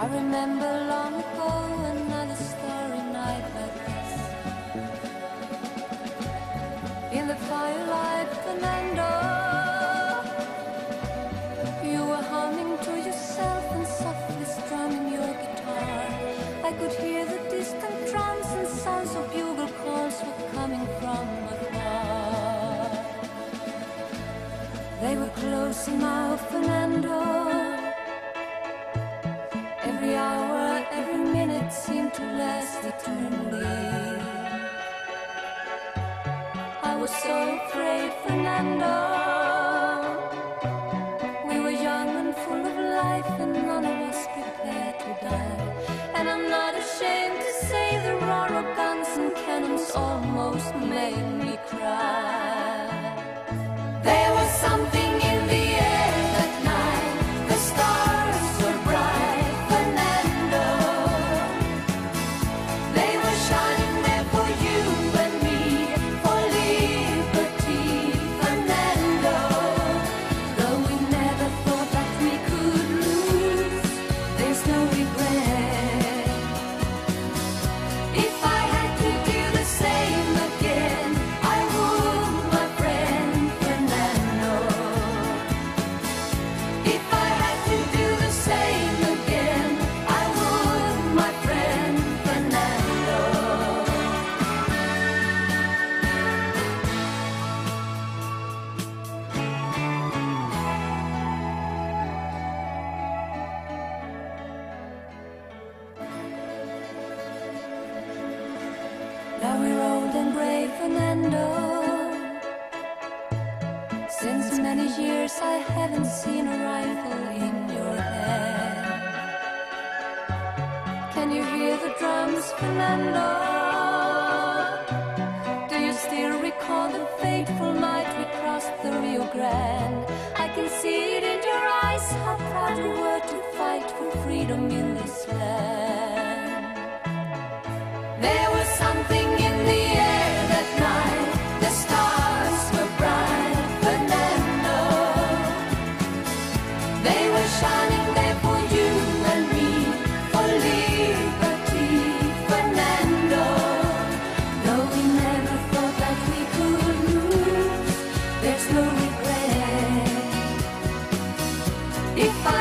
remember long ago another starry night like this. In the firelight, Fernando, you were humming to yourself and softly strumming your guitar. I could hear the distant drums and sounds of bugle calls were coming from afar. They were close now, Fernando. Every hour, every minute seemed to last eternally. I was so afraid, Fernando. We were young and full of life, and none of us prepared to die. And I'm not ashamed to say the roar of guns and cannons almost made me cry. There was something in the air that night. The stars were bright, Fernando. They were shining there for you and me, for liberty, Fernando. Though we never thought that we could lose, there's no regret. If I had to do the same again, I would, my friend Fernando. If I had to do the same again, I would, my friend Fernando. Now we're old and brave, Fernando. Since many years I haven't seen a rifle in your hand. Can you hear the drums, Fernando? Do you still recall the fateful night we crossed the Rio Grande? I can see it in your eyes, how proud you were to fight for freedom in this land. There was something in the air that night. The stars were bright, Fernando. They were shining there for you and me, for liberty, Fernando. Though we never thought that we could lose, there's no regret. If I